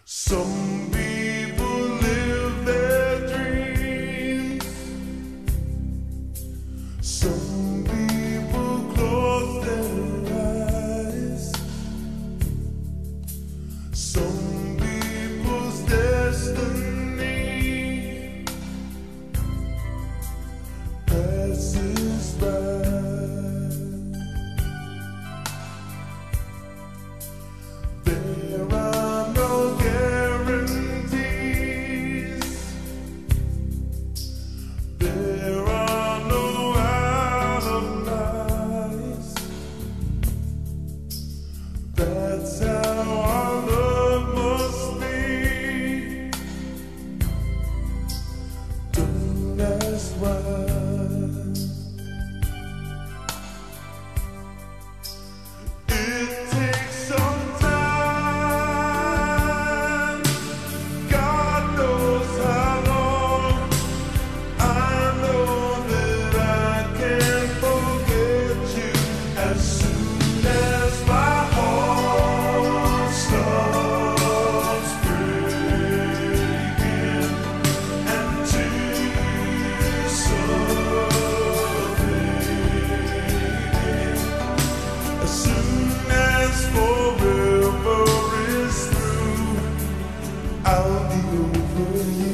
Some people live their dreams. Some people close their eyes. Some people's destiny passes by. There are no guarantees. There are no out of lives. That's how our love must be. Don't ask why. It takes some time. God knows how long. I know that I can't forget you as soon as my heart starts breaking and tears start fading. As soon as forever is through, I'll be over you.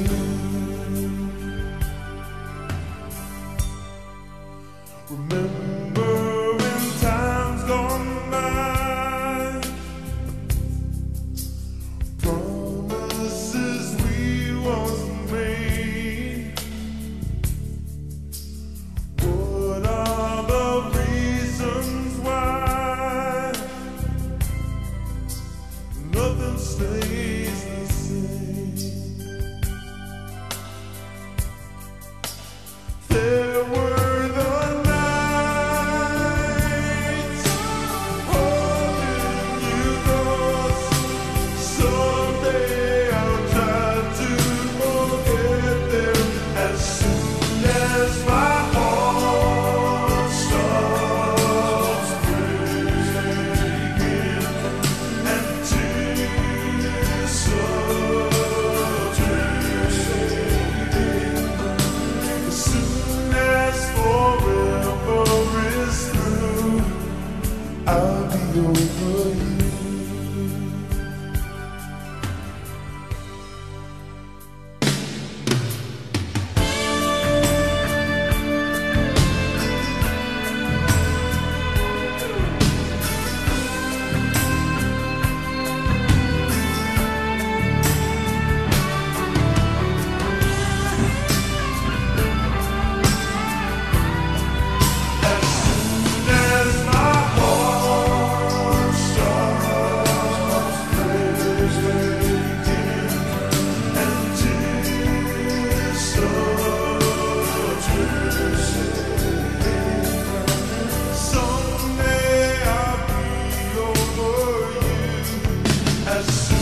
Remember in times gone by, promises we once made. What are the reasons why nothing stays the same? There were the nights holding you close. Someday I'll try to forget them as soon as my heart starts breaking and tears start fading. As soon as forever is through, I'll be over you. As soon as my heart starts breaking and tears start fading, someday I'll be over you. As